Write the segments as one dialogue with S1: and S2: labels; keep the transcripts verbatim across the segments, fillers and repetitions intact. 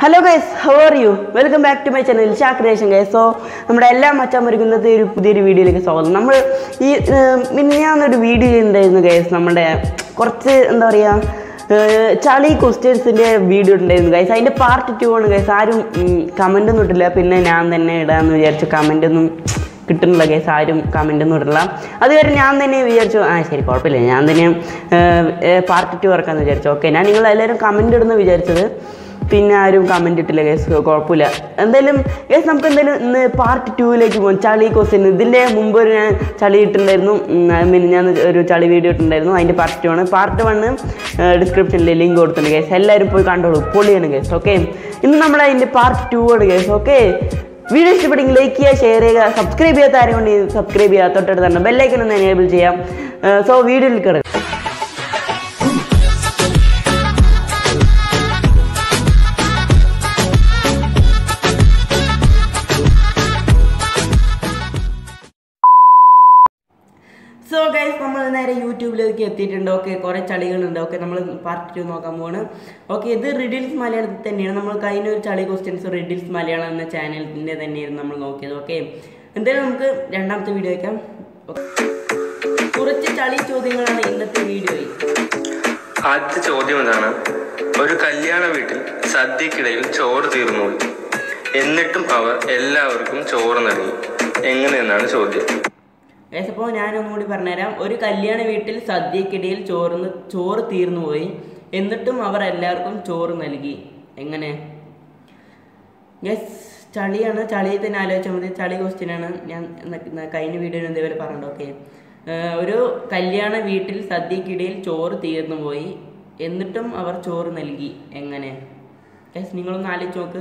S1: Hello guys, how are you? Welcome back to my channel sHa CreaTion guys. So, നമ്മുടെ എല്ലാ മച്ചാന്മാർക്കും ഇന്നത്തെ ഒരു പുതിയൊരു വീഡിയോയിലേക്ക് സ്വാഗതം. നമ്മൾ ഈ മിനിഞ്ഞാന്നൊരു വീഡിയോ ഉണ്ടായിരുന്നു ഗൈസ്. നമ്മുടെ കുറച്ച് എന്താ പറയുക ചളി ക്വസ്റ്റ്യൻസിൻ്റെ വീഡിയോ ഉണ്ടായിരുന്നു ഗൈസ്. അതിൻ്റെ പാർട്ട് ടു ആണ് ഗൈസ്. ആരും കമൻ്റ് ഒന്നും ഇട്ടില്ല. പിന്നെ ഞാൻ തന്നെ ഇടാമെന്ന് വിചാരിച്ചു. കമൻ്റ് ഒന്നും കിട്ടുന്നില്ല ഗൈസ്. ആരും കമൻ്റ് ഒന്നും ഇടില്ല. അതുവരെ ഞാൻ തന്നെ വിചാരിച്ചു ആ ശരി കുഴപ്പമില്ല, ഞാൻ തന്നെ പാർട്ട് ടു ഇറക്കാമെന്ന് വിചാരിച്ചു. ഓക്കെ, ഞാൻ നിങ്ങളെല്ലാവരും കമൻ്റ് ഇടുന്ന വിചാരിച്ചത്. പിന്നെ ആരും കമൻറ്റ് ഇട്ടില്ല ഗൈസ്. കുഴപ്പമില്ല. എന്തായാലും ഗൈസ് നമുക്ക് എന്തായാലും ഇന്ന് പാർട്ട് ടൂവിലേക്ക് പോകും. ചളി ക്വസ്റ്റ്യൻ. ഇതിൻ്റെ മുമ്പ് ഒരു ഞാൻ ചളി ഇട്ടുണ്ടായിരുന്നു. പിന്നെ ഞാൻ ഒരു ചളി വീഡിയോ ഇട്ടുണ്ടായിരുന്നു. അതിൻ്റെ പാർട്ട് ടു ആണ്. പാർട്ട് വണ്ണ് ഡിസ്ക്രിപ്ഷനിൽ ലിങ്ക് കൊടുത്തിട്ടുണ്ട് ഗൈസ്. എല്ലാവരും പോയി കണ്ടോളൂ. പൊളിയാണ് ഗൈസ്. ഓക്കെ, ഇന്ന് നമ്മൾ അതിൻ്റെ പാർട്ട് ടു ആണ് ഗൈസ്. ഓക്കെ, വീഡിയോ ഇഷ്ടപ്പെട്ടെങ്കിൽ ലൈക്ക് ചെയ്യുക, ഷെയർ ചെയ്യുക. സബ്സ്ക്രൈബ് ചെയ്യാത്ത ആരും കൊണ്ട് സബ്സ്ക്രൈബ് ചെയ്യുക. തൊട്ടടുത്ത് തന്നെ ബെല്ലൈക്കൺ ഒന്ന് എനേബിൾ ചെയ്യാം. സോ വീഡിയോയിൽ കിടക്കും. സോ ഗൈസ്, നമ്മൾ നേരെ യൂട്യൂബിലേക്ക് എത്തിയിട്ടുണ്ട്. ഓക്കെ, കുറേ ചളികളുണ്ട്. ഓക്കെ, നമ്മൾ പാർട്ട് ടു നോക്കാൻ പോവാണ്. ഓക്കെ, ഇത് റിഡിൽസ് മലയാളത്തിൽ തന്നെയാണ്. നമ്മൾ കഴിഞ്ഞ ഒരു ചളി ക്വസ്റ്റ്യൻസ് റിഡിൽസ് മലയാളം എന്ന ചാനലിൻ്റെ തന്നെയായിരുന്നു നമ്മൾ നോക്കിയത്. ഓക്കെ, എന്തായാലും നമുക്ക് രണ്ടാമത്തെ വീഡിയോ വയ്ക്കാം. കുറച്ച് ചളി ചോദ്യങ്ങളാണ് ഇന്നത്തെ വീഡിയോയിൽ.
S2: ആദ്യത്തെ ചോദ്യം ഇതാണ്: ഒരു കല്യാണ വീട്ടിൽ സദ്യക്കിടയിൽ ചോറ് തീർന്നുപോയി, എന്നിട്ടും അവർ എല്ലാവർക്കും ചോറ് നൽകി. എങ്ങനെയെന്നാണ് ചോദ്യം.
S1: ഗൈസ്, അപ്പോൾ ഞാനൊന്നുകൂടി പറഞ്ഞുതരാം. ഒരു കല്യാണ വീട്ടിൽ സദ്യക്കിടയിൽ ചോറ് ചോറ് തീർന്നു പോയി, എന്നിട്ടും അവർ എല്ലാവർക്കും ചോറ് നൽകി. എങ്ങനെ? ഗൈസ്, ചളിയാണ്. ചളിയിൽ തന്നെ ആലോചിച്ചാൽ മതി. ചളി ക്വസ്റ്റ്യനാണ്. ഞാൻ കഴിഞ്ഞ വീഡിയോയിൽ ഇതേപോലെ പറഞ്ഞിട്ടുണ്ട്. ഓക്കെ, ഒരു കല്യാണ വീട്ടിൽ സദ്യക്കിടയിൽ ചോറ് തീർന്നു പോയി, എന്നിട്ടും അവർ ചോറ് നൽകി. എങ്ങനെ? ഗൈസ്, നിങ്ങളൊന്ന് ആലോചിച്ച് നോക്ക്.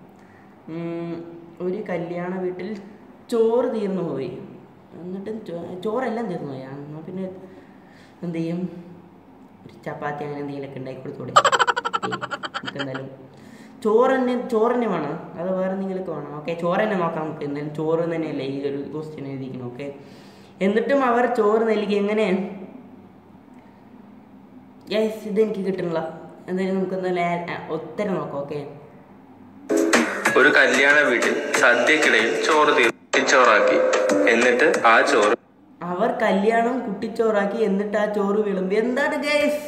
S1: ഒരു കല്യാണ വീട്ടിൽ ചോറ് തീർന്നു പോയി, എന്നിട്ടും ചോറെല്ലാം തീർന്നു പോയി. എന്നാൽ പിന്നെ എന്ത് ചെയ്യും? ഒരു ചപ്പാത്തി അങ്ങനെ എന്തെങ്കിലുമൊക്കെ ഉണ്ടാക്കി കൊടുത്തോടെ. നമുക്ക് എന്തായാലും ചോറ് തന്നെ ചോറ് തന്നെ വേണം. അത് വേറെ എന്തെങ്കിലുമൊക്കെ വേണം. ഓക്കെ, ചോറ് തന്നെ നോക്കാം നമുക്ക്. എന്തായാലും ചോറ് തന്നെയല്ലേ ഈ ഒരു ക്വസ്റ്റ്യൻ എഴുതിയിരിക്കണം. ഓക്കെ, എന്നിട്ടും അവർ ചോറ് നൽകി. എങ്ങനെ? യെസ്, ഇതെനിക്ക് കിട്ടണില്ല. എന്തായാലും നമുക്ക് എന്തായാലും ഉത്തരം നോക്കാം. ഓക്കെ,
S2: ഒരു കല്യാണ വീട്ടിൽ സദ്യക്കിടയിൽ ചോറ് കുട്ടിച്ചോറാക്കി, എന്നിട്ട് ആ ചോറ്
S1: അവർ കല്യാണം കുട്ടിച്ചോറാക്കി, എന്നിട്ട് ആ ചോറ് വിളമ്പി. എന്താണ് ഗൈസ്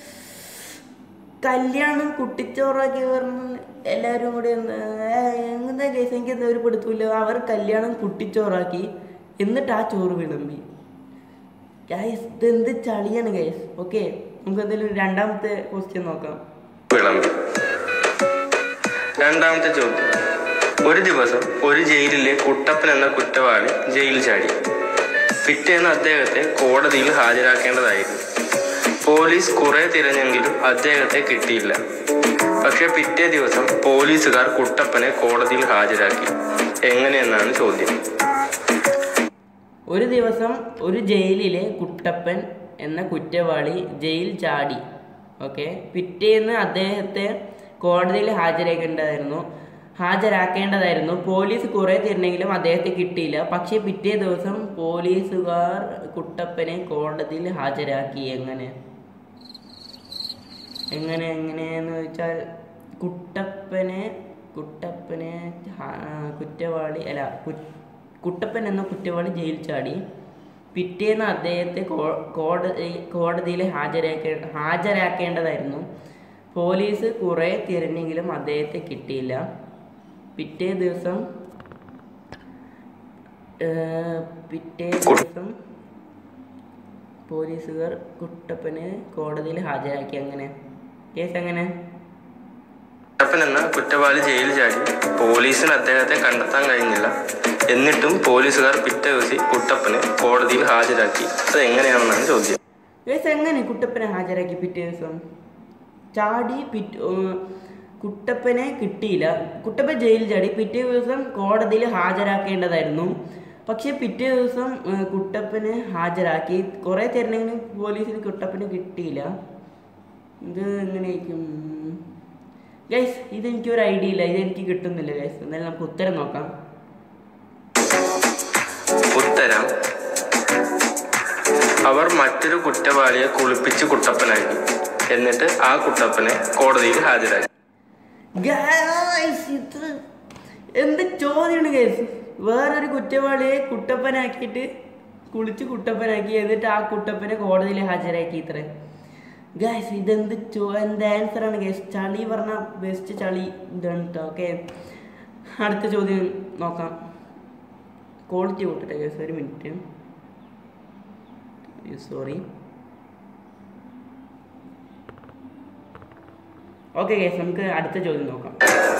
S1: കല്യാണം കുട്ടിച്ചോറാക്കി പറഞ്ഞ എല്ലാവരും കൂടി എന്താ ഗൈസ്? എനിക്ക് എന്താ ഒരു പിടുത്തമില്ല. അവർ കല്യാണം കുട്ടിച്ചോറാക്കി, എന്നിട്ട് ആ ചോറ് വിളമ്പി. ഗൈസ്, ഇതെന്ത് ചളിയാണ് ഗൈസ്. ഓക്കെ, നമുക്ക് എന്തായാലും രണ്ടാമത്തെ ക്വസ്റ്റ്യൻ നോക്കാം.
S2: വിളമ്പി. രണ്ടാമത്തെ ചോദ്യം: ഒരു ദിവസം ഒരു ജയിലിലെ കുട്ടപ്പൻ എന്ന കുറ്റവാളി ജയിൽ ചാടി. പിറ്റേന്ന് അദ്ദേഹത്തെ കോടതിയിൽ ഹാജരാക്കേണ്ടതായിരുന്നു. പോലീസ് കുറെ തിരഞ്ഞെങ്കിലും അദ്ദേഹത്തെ കിട്ടിയില്ല. പക്ഷെ പിറ്റേ ദിവസം പോലീസുകാർ കുട്ടപ്പനെ കോടതിയിൽ ഹാജരാക്കി. എങ്ങനെയെന്നാണ് ചോദ്യം.
S1: ഒരു ദിവസം ഒരു ജയിലിലെ കുട്ടപ്പൻ എന്ന കുറ്റവാളി ജയിൽ ചാടി. ഓക്കെ, പിറ്റേന്ന് അദ്ദേഹത്തെ കോടതിയിൽ ഹാജരാക്കേണ്ടതായിരുന്നു ഹാജരാക്കേണ്ടതായിരുന്നു പോലീസ് കുറേ തിരഞ്ഞെങ്കിലും അദ്ദേഹത്തെ കിട്ടിയില്ല. പക്ഷേ പിറ്റേ ദിവസം പോലീസുകാർ കുട്ടപ്പനെ കോടതിയിൽ ഹാജരാക്കി. എങ്ങനെ എങ്ങനെ എങ്ങനെയെന്ന് വെച്ചാൽ കുട്ടപ്പനെ കുട്ടപ്പനെ കുറ്റവാളി അല്ല കുട്ടപ്പൻ എന്ന കുറ്റവാളി ജയിൽ ചാടി. പിറ്റേന്ന് അദ്ദേഹത്തെ കോടതി കോടതിയിൽ ഹാജരാക്കേ ഹാജരാക്കേണ്ടതായിരുന്നു പോലീസ് കുറേ തിരഞ്ഞെങ്കിലും അദ്ദേഹത്തെ കിട്ടിയില്ല. പിറ്റേ ദിവസം പിറ്റേ ദിവസം പോലീസുകാർ കുട്ടപ്പനെ കോടതിയിൽ ഹാജരാക്കി. അങ്ങനെ കേസ് എങ്ങനെ?
S2: കുട്ടപ്പൻ എന്ന കുറ്റവാളി ജയിൽ ചാടി. പോലീസിന് അദ്ദേഹത്തെ കണ്ടെത്താൻ കഴിഞ്ഞില്ല. എന്നിട്ടും പോലീസുകാർ പിറ്റേ ദിവസം കുട്ടപ്പനെ കോടതിയിൽ ഹാജരാക്കി. അത് എങ്ങനെയാണെന്നാണ് ചോദ്യം.
S1: കേസ് എങ്ങനെ കുട്ടപ്പനെ ഹാജരാക്കി? പിറ്റേ ദിവസം ചാടി, പിറ്റ് കുട്ടപ്പനെ കിട്ടിയില്ല. കുട്ടപ്പൻ ജയിലിൽ ചാടി. പിറ്റേ ദിവസം കോടതിയിൽ ഹാജരാക്കേണ്ടതായിരുന്നു. പക്ഷെ പിറ്റേ ദിവസം കുട്ടപ്പനെ ഹാജരാക്കി. കുറേ തിരഞ്ഞെങ്കിലും പോലീസിന് കുട്ടപ്പനെ കിട്ടിയില്ല. ഇത് എങ്ങനെയായിരിക്കും ഗൈസ്? ഇതെനിക്കൊരു ഐഡിയ ഇല്ല. ഇതെനിക്ക് കിട്ടുന്നില്ല ഗൈസ്. എന്നാലും നമുക്ക് ഉത്തരം നോക്കാം.
S2: ഉത്തരം: അവർ മറ്റൊരു കുറ്റവാളിയെ കുളിപ്പിച്ച് കുട്ടപ്പനാക്കി, എന്നിട്ട് ആ കുട്ടപ്പനെ കോടതിയിൽ ഹാജരാക്കി.
S1: Guys, ഇത് എന്ത് ചോദ്യമാണ് കേസ്. വേറൊരു കുറ്റവാളിയെ കുട്ടപ്പനാക്കിയിട്ട് കുളിച്ച് കുട്ടപ്പനാക്കി, എന്നിട്ട് ആ കുട്ടപ്പനെ കോടതിയിൽ ഹാജരാക്കി. ഇത്ര ഗൈസ് ഇതെന്ത് ചോ എന്ത് ആൻസറാണ് ഗൈസ്. ചളി പറഞ്ഞ ബെസ്റ്റ് ചളി ഇതാണ് കേട്ടോ. ഓക്കെ, അടുത്ത ചോദ്യം നോക്കാം. ക്വാളിറ്റി കൂട്ടട്ടെ ഗൈസ്, ഒരു മിനിറ്റ്, സോറി. ഓക്കെ ഗൈസ്, നമുക്ക് അടുത്ത ചോദ്യം നോക്കാം.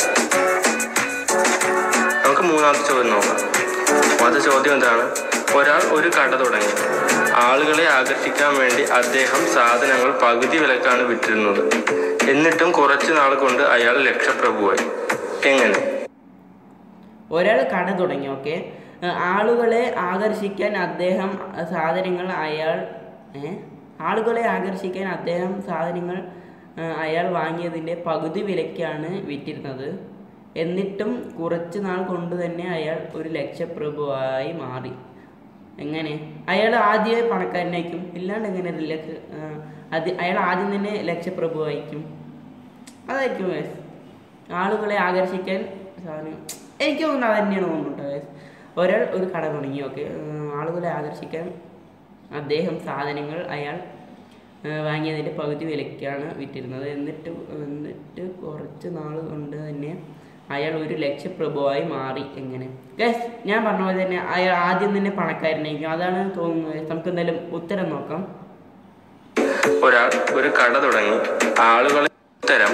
S2: നമുക്ക് മൂന്നാമത്തെ ചോദ്യം നോക്കാം. മൂന്നാമത്തെ ചോദ്യം എന്താണ്? ഒരാൾ ഒരു കട തുടങ്ങി. ആളുകളെ ആകർഷിക്കാൻ വേണ്ടി അദ്ദേഹം സാധനങ്ങൾ പകുതി വിലക്കാണ് വിറ്റിരുന്നത്. എന്നിട്ടും കുറച്ചു നാൾ കൊണ്ട് അയാൾ ലക്ഷപ്രഭുവായി. എങ്ങനെ?
S1: ഒരാൾ കട തുടങ്ങി. ഓക്കെ, ആളുകളെ ആകർഷിക്കാൻ അദ്ദേഹം സാധനങ്ങൾ അയാൾ ആളുകളെ ആകർഷിക്കാൻ അദ്ദേഹം സാധനങ്ങൾ അയാൾ വാങ്ങിയതിൻ്റെ പകുതി വിലയ്ക്കാണ് വിറ്റിരുന്നത്. എന്നിട്ടും കുറച്ച് നാൾ കൊണ്ട് തന്നെ അയാൾ ഒരു ലക്ഷപ്രഭുവായി മാറി. എങ്ങനെ? അയാൾ ആദ്യമേ പണക്കാരനായിരിക്കും, ഇല്ലാണ്ട് എങ്ങനെ ലക്ഷ അത് അയാൾ ആദ്യം തന്നെ ലക്ഷപ്രഭുവായിരിക്കും. അതായിരിക്കും ഗൈസ് ആളുകളെ ആകർഷിക്കാൻ സാധനം. എനിക്ക് തോന്നുന്നു അത് തന്നെയാണ് തോന്നുന്നുണ്ട് ഗൈസ്. ഒരാൾ ഒരു കട തുടങ്ങി. ഓക്കെ, ആളുകളെ ആകർഷിക്കാൻ അദ്ദേഹം സാധനങ്ങൾ അയാൾ വാങ്ങിയതിൻ്റെ പകുതി വിലയ്ക്കാണ് വിറ്റിരുന്നത്. എന്നിട്ട് എന്നിട്ട് കുറച്ച് നാൾ കൊണ്ട് തന്നെ അയാൾ ഒരു ലക്ഷപ്രഭുവായി മാറി. എങ്ങനെ? ഗൈസ് ഞാൻ പറഞ്ഞ പോലെ തന്നെ അയാൾ ആദ്യം തന്നെ പണക്കാരനായിരിക്കും. അതാണ് തോന്നുന്നത്. നമുക്ക് എന്തായാലും ഉത്തരം നോക്കാം.
S2: ഒരാൾ ഒരു കട തുടങ്ങി. ആളുകളെ ഉത്തരം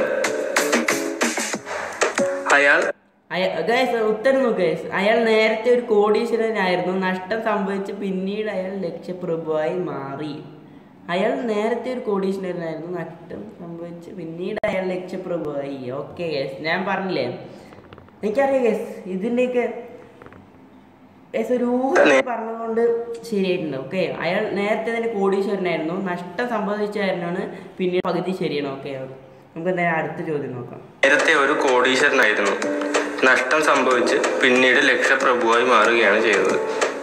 S2: അയാൾ
S1: ഗൈസ് ഉത്തരം നോക്ക് ഗൈസ്. അയാൾ നേരത്തെ ഒരു കോടീശ്വരനായിരുന്നു. നഷ്ടം സംഭവിച്ച് പിന്നീട് അയാൾ ലക്ഷപ്രഭുവായി മാറി. അയാൾ നേരത്തെ ഒരു കോടീശ്വരനായിരുന്നു. നഷ്ടം സംഭവിച്ച് പിന്നീട് അയാൾ ലക്ഷപ്രഭുവായി. ഓക്കെ ഗൈസ്, ഞാൻ പറഞ്ഞില്ലേ, എനിക്കറിയാം ഗൈസ് ഇതിൻ്റെയൊക്കെ ഗൈസ് ഒരു ഊഹം പറഞ്ഞതുകൊണ്ട് ശരിയായിട്ടുണ്ട്. ഓക്കെ, അയാൾ നേരത്തെ തന്നെ കോടീശ്വരനായിരുന്നു. നഷ്ടം സംഭവിച്ചായിരുന്നു പിന്നീട് പകുതി ശരിയാണ്. ഓക്കെ, നമുക്ക് എന്തായാലും അടുത്ത ചോദ്യം നോക്കാം.
S2: നേരത്തെ ഒരു കോടീശ്വരനായിരുന്നു. നഷ്ടം സംഭവിച്ച് പിന്നീട് ലക്ഷപ്രഭുവായി മാറുകയാണ് ചെയ്തത്.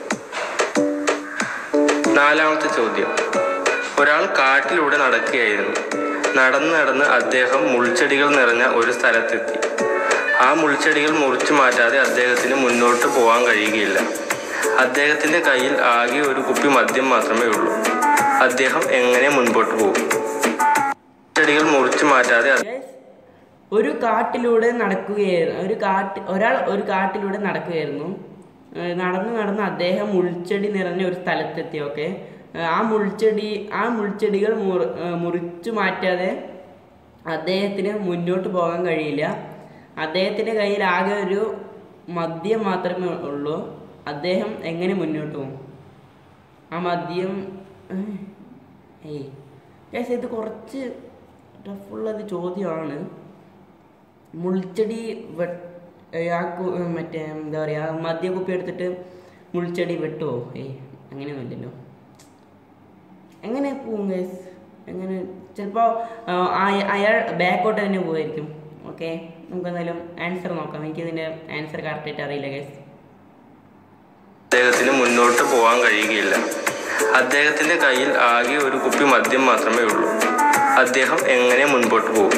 S2: നാലാമത്തെ ചോദ്യം. ഒരാൾ കാട്ടിലൂടെ നടക്കുകയായിരുന്നു. നടന്ന് നടന്ന് അദ്ദേഹം മുൾച്ചെടികൾ നിറഞ്ഞ ഒരു സ്ഥലത്തെത്തി. ആ മുൾച്ചെടികൾ മുറിച്ചു മാറ്റാതെ അദ്ദേഹത്തിന് മുന്നോട്ട് പോകാൻ കഴിയുകയില്ല. അദ്ദേഹത്തിന്റെ കയ്യിൽ ആകെ ഒരു കുപ്പി മദ്യം മാത്രമേ ഉള്ളൂ. അദ്ദേഹം എങ്ങനെ മുൻപോട്ട് പോകും? ചെടികൾ മുറിച്ചു മാറ്റാതെ
S1: ഒരു കാട്ടിലൂടെ നടക്കുകയായിരുന്നു ഒരു കാട്ട് ഒരാൾ ഒരു കാട്ടിലൂടെ നടക്കുകയായിരുന്നു. നടന്ന് നടന്ന് അദ്ദേഹം മുൾച്ചെടി നിറഞ്ഞ ഒരു സ്ഥലത്തെത്തി. ഓക്കെ, ആ മുൾച്ചെടി ആ മുൾച്ചെടികൾ മുറി മുറിച്ചു മാറ്റാതെ അദ്ദേഹത്തിന് മുന്നോട്ട് പോകാൻ കഴിയില്ല. അദ്ദേഹത്തിൻ്റെ കയ്യിൽ ആകെ ഒരു മദ്യം മാത്രമേ ഉള്ളൂ. അദ്ദേഹം എങ്ങനെ മുന്നോട്ട് പോകും? ആ മദ്യം ഏയ് ഗൈസ് ഇത് കുറച്ച് ടഫുള്ളത് ചോദ്യമാണ്. മുൾച്ചെടി വെ മറ്റേ എന്താ പറയുക, മദ്യക്കുപ്പി എടുത്തിട്ട് മുൾച്ചെടി വെട്ടുമോ? ഏയ് അങ്ങനെയൊന്നുമില്ലല്ലോ. എങ്ങനെ പോവും ഗൈസ്? എങ്ങനെ? ചിലപ്പോൾ അയാൾ ബാക്കോട്ട് തന്നെ പോവായിരിക്കും. ഓക്കെ, നമുക്ക് എന്തായാലും ആൻസർ നോക്കാം. എനിക്കിതിൻ്റെ ആൻസർ കറക്റ്റായിട്ട് അറിയില്ല ഗൈസ്.
S2: അദ്ദേഹത്തിന് മുന്നോട്ട് പോകാൻ കഴിയുകയില്ല. അദ്ദേഹത്തിന്റെ കയ്യിൽ ആകെ ഒരു കുപ്പി മദ്യം മാത്രമേ ഉള്ളൂ. അദ്ദേഹം എങ്ങനെ മുൻപോട്ട് പോകും?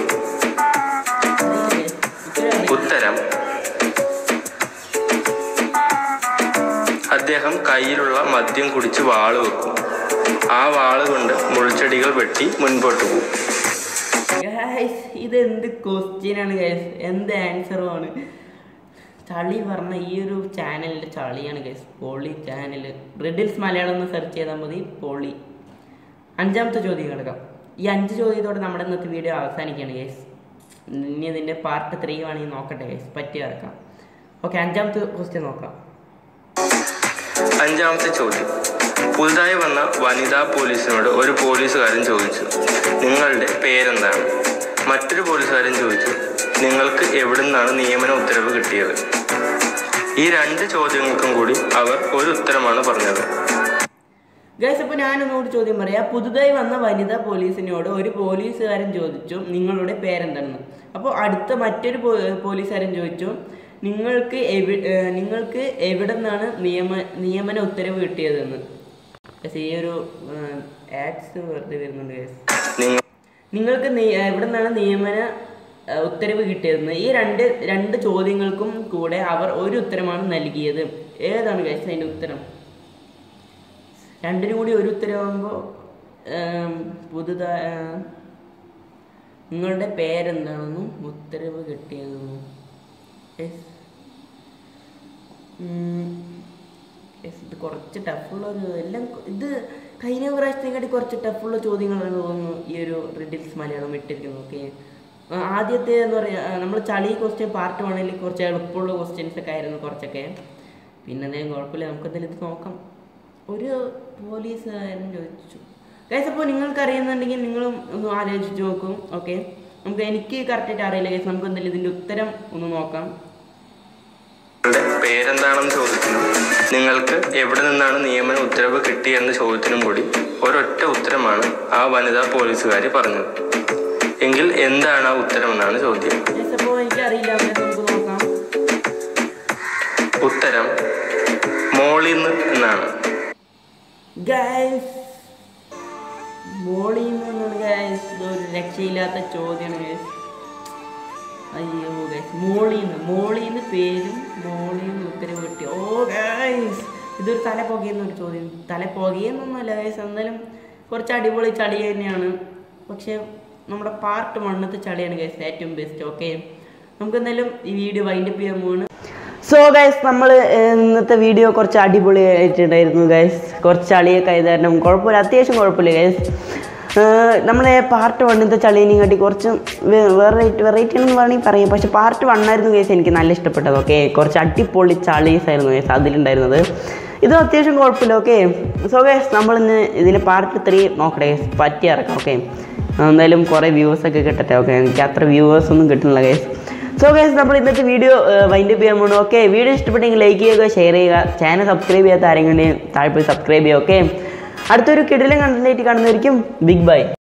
S2: ഉത്തരം അദ്ദേഹം കയ്യിലുള്ള മദ്യം കുടിച്ച് വാള് വെക്കും. ആ വാള് കൊണ്ട് മുൾച്ചെടികൾ വെട്ടി മുൻപോട്ട് പോകും.
S1: ഇതെന്ത് ക്വസ്റ്റ്യനാണ് ഗൈസ്, എന്ത് ആൻസറുമാണ്. ചളി പറഞ്ഞ ഈ ഒരു ചാനലിൻ്റെ ചളിയാണ് ഗൈസ്. പോളി ചാനൽ റിഡിൽസ് മലയാളം എന്ന് സെർച്ച് ചെയ്താൽ മതി. പോളി. അഞ്ചാമത്തെ ചോദ്യം കിടക്കാം. ഈ അഞ്ച് ചോദ്യത്തോടെ നമ്മുടെ ഇന്നത്തെ വീഡിയോ അവസാനിക്കുകയാണ് ഗൈസ്. ഇനി ഇതിൻ്റെ പാർട്ട് ത്രീ വേണമെങ്കിൽ നോക്കട്ടെ ഗൈസ്, പറ്റി കിടക്കാം. ഓക്കെ, അഞ്ചാമത്തെ ക്വസ്റ്റ്യൻ നോക്കാം.
S2: അഞ്ചാമത്തെ ചോദ്യം. പുതുതായി വന്ന വനിതാ പോലീസിനോട് ഒരു പോലീസുകാരൻ ചോദിച്ചു, നിങ്ങളുടെ പേരെന്താണ്? മറ്റൊരു പോലീസുകാരൻ ചോദിച്ചു, നിങ്ങൾക്ക് എവിടെ നിന്നാണ് നിയമന ഉത്തരവ് കിട്ടിയത്? ഈ രണ്ട് ചോദ്യങ്ങൾക്കും കൂടി അവർ ഒരു ഉത്തരമാണ് പറഞ്ഞത്.
S1: ഗൈസ്, അപ്പോൾ ഞാനൊന്നുകൂടി ചോദ്യം പറയാം. പുതുതായി വന്ന വനിതാ പോലീസിനോട് ഒരു പോലീസുകാരൻ ചോദിച്ചു, നിങ്ങളുടെ പേരെന്താണെന്ന്. അപ്പോൾ അടുത്ത മറ്റൊരു പോലീസുകാരൻ ചോദിച്ചു, നിങ്ങൾക്ക് എവി നിങ്ങൾക്ക് എവിടെ നിന്നാണ് നിയമ നിയമന ഉത്തരവ് കിട്ടിയതെന്ന്. ഈ ഒരു ആഡ്സ് വെറുതെ വരുന്നുണ്ട് ഗൈസ്. നിങ്ങൾക്ക് എവിടെ നിന്നാണ് നിയമന ഉത്തരവ് കിട്ടിയതെന്ന്. ഈ രണ്ട് രണ്ട് ചോദ്യങ്ങൾക്കും കൂടെ അവർ ഒരു ഉത്തരമാണ് നൽകിയത്. ഏതാണ് ഗൈസ് അതിൻ്റെ ഉത്തരം? രണ്ടിനും കൂടി ഒരു ഉത്തരവാകുമ്പോൾ പുതുതായി നിങ്ങളുടെ പേരെന്താണെന്നും ഉത്തരവ് കിട്ടിയതെന്നും. ഇത് കുറച്ച് ടഫുള്ളൊരു എല്ലാം ഇത് കഴിഞ്ഞ പ്രാവശ്യത്തെക്കാട്ടി കുറച്ച് ടഫുള്ള ചോദ്യങ്ങളാണ് തോന്നുന്നു ഈ ഒരു റിഡിൽസ് മലയാളം ഇട്ടിരിക്കുന്നത്. ഓക്കെ, ആദ്യത്തെ എന്ന് പറയുക നമ്മൾ ചളി ക്വസ്റ്റ്യൻ പാർട്ട് വണ്ണിൽ കുറച്ച് എളുപ്പമുള്ള ക്വസ്റ്റ്യൻസ് ഒക്കെ ആയിരുന്നു കുറച്ചൊക്കെ. പിന്നെ എന്തെങ്കിലും കുഴപ്പമില്ല, നമുക്ക് എന്തെങ്കിലും ഇത് നോക്കാം. ഒരു പോലീസുകാരൻ ചോദിച്ചു ഗൈസ്. അപ്പോൾ നിങ്ങൾക്ക് അറിയുന്നുണ്ടെങ്കിൽ നിങ്ങളും ഒന്ന് ആലോചിച്ച് നോക്കും. ഓക്കെ, നമുക്ക് എനിക്ക് കറക്റ്റായിട്ട് അറിയില്ല ഗൈസ്. നമുക്ക് എന്തെങ്കിലും ഇതിൻ്റെ ഉത്തരം ഒന്ന് നോക്കാം.
S2: പേരെന്താണെന്ന് ചോദിക്കുന്നു, നിങ്ങൾക്ക് എവിടെ നിന്നാണ് നിയമന ഉത്തരവ് കിട്ടിയെന്ന ചോദ്യത്തിനും കൂടി ഒരൊറ്റ ഉത്തരമാണ് ആ വനിതാ പോലീസുകാരി പറഞ്ഞത്. എങ്കിൽ എന്താണ് ആ ഉത്തരം എന്നാണ് ചോദ്യം.
S1: എനിക്കറിയില്ല, നമുക്ക് നോക്കാം.
S2: ഉത്തരം മോളിന്ന് എന്നാണ്.
S1: ഗൈസ് മോളിന്ന് എന്നാണ് ഗൈസ്. ഇതൊരു രക്ഷയില്ലാത്ത ചോദ്യമാണ് ഗൈസ്. അയ്യോ ഗൈസ്, മോളിന്ന് മോളിന്ന് പേരും മോളിന്ന് ഉത്തരവ് കിട്ടി. ഓ ഗൈസ്, ഇതൊരു തല പുകയുന്ന ഒരു ചോദ്യം. തല പുകയെന്നൊന്നുമല്ല ഗൈസ്, എന്തായാലും കുറച്ച് അടിപൊളി ചളി തന്നെയാണ്. പക്ഷേ നമ്മുടെ പാർട്ട് വണ്ണത്തെ ചളിയാണ് ഗൈസ് ഏറ്റവും ബെസ്റ്റ്. ഓക്കെ, നമുക്ക് എന്തായാലും ഈ വീഡിയോ വൈൻഡപ്പ് ചെയ്യാൻ പോവാണ്. സോ ഗൈസ്, നമ്മൾ ഇന്നത്തെ വീഡിയോ കുറച്ച് അടിപൊളിയായിട്ടുണ്ടായിരുന്നു ഗൈസ്. കുറച്ച് ചളിയൊക്കെ ആയത് കാരണം കുഴപ്പമില്ല, അത്യാവശ്യം കുഴപ്പമില്ല ഗൈസ്. നമ്മളെ പാർട്ട് വണ്ണിൻ്റെ ചളീനെയും കാട്ടി കുറച്ച് വെറൈറ്റി വെറൈറ്റി എന്ന് വേണമെങ്കിൽ പറയും. പക്ഷേ പാർട്ട് വണ്ണായിരുന്നു ഗൈസ് എനിക്ക് നല്ല ഇഷ്ടപ്പെട്ടത്. ഓക്കെ, കുറച്ച് അടിപൊളി ചളീസ് ആയിരുന്നു ഗൈസ് അതിലുണ്ടായിരുന്നത്. ഇത് അത്യാവശ്യം കുഴപ്പമില്ല. ഓക്കെ, സോ ഗൈസ് നമ്മളിന്ന് ഇതിൽ പാർട്ട് ത്രീ നോക്കട്ടെ ഗൈസ്, പറ്റി ഇറക്കാം. ഓക്കെ, എന്തായാലും കുറേ വ്യൂവേഴ്സൊക്കെ കിട്ടട്ടെ. ഓക്കെ, എനിക്ക് അത്ര വ്യൂവേഴ്സ് ഒന്നും കിട്ടുന്നില്ല ഗൈസ്. സോ ഗൈസ്, നമ്മൾ ഇന്നത്തെ വീഡിയോ വൈൻഡപ്പ് ചെയ്യാൻ പോകുന്നു. ഓക്കെ, വീഡിയോ ഇഷ്ടപ്പെട്ടെങ്കിൽ ലൈക്ക് ചെയ്യുക, ഷെയർ ചെയ്യുക, ചാനൽ സബ്സ്ക്രൈബ് ചെയ്യാത്ത ആരെങ്കിലും താഴെ പോയി സബ്സ്ക്രൈബ് ചെയ്യുക. ഓക്കെ, അടുത്തൊരു കിടിലൻ കണ്ടന്റായിട്ട് കാണുന്നതായിരിക്കും. Big by.